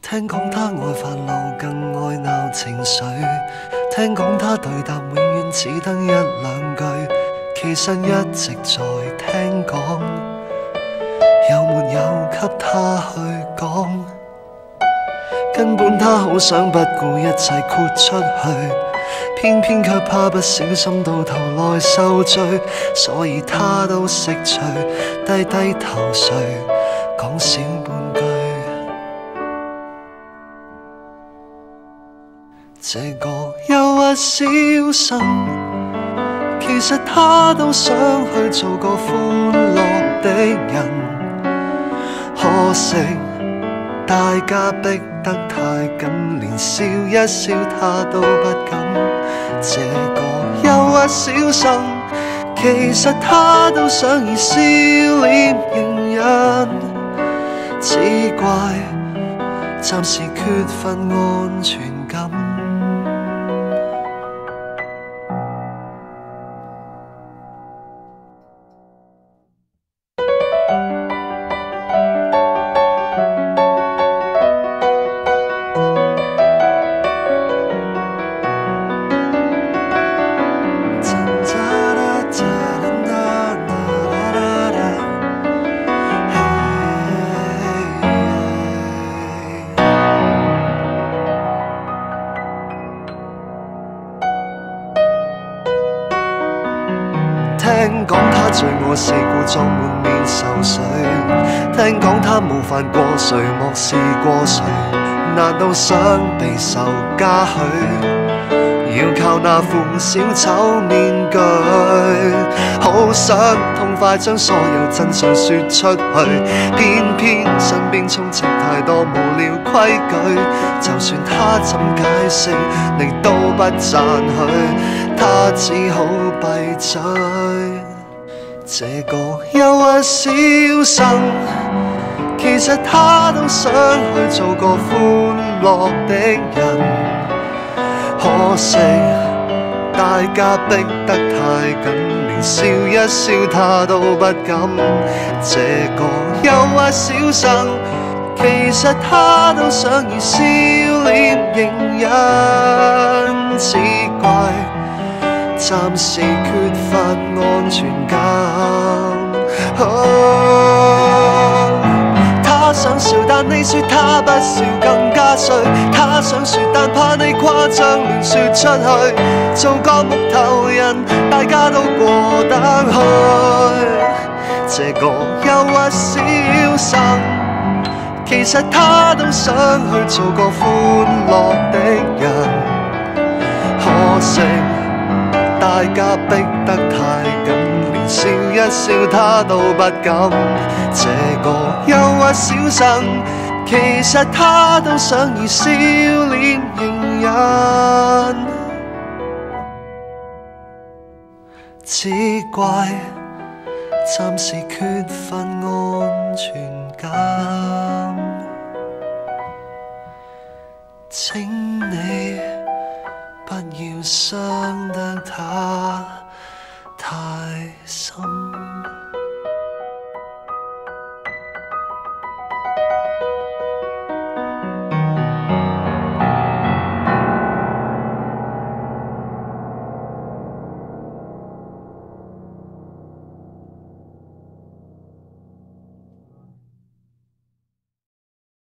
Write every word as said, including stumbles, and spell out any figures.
聽講他愛發怒，更愛鬧情緒。聽講他對答永遠只得一兩句，其實一直在聽講，有沒有給他去講？根本他好想不顧一切豁出去，偏偏卻怕不小心到頭來受罪，所以他都識趣，低低頭睡，講少半句。這個憂鬱小生，其實他都想去做個歡樂的人，可惜大家逼得太緊，連笑一笑他都不敢。這個憂鬱小生，其實他都想以笑臉迎人，只怪暫時缺乏安全感。聽講他醉我四故作滿面愁緒，聽講他冒犯過誰漠視過誰，難道想備受嘉許，要靠那副小丑面具？好想痛快將所有真相說出去，偏偏身邊充斥太多無聊規矩，就算他怎解釋你都不讚許，他只好閉嘴。這個憂鬱小生，其實他都想去做個歡樂的人，可惜大家逼得太緊，連笑一笑他都不敢。這個憂鬱小生，其實他都想以笑臉迎人，只怪暫時缺乏安全感。哦，他想笑，但你說他不笑更加衰。他想說，但怕你誇張亂說出去。做個木頭人，大家都過得去。這個憂鬱小生，其實他都想去做個歡樂的人，可惜大家逼得太緊，連笑一笑他都不敢。這個憂鬱小生，其實他都想以笑臉迎人，只怪暫時缺乏安全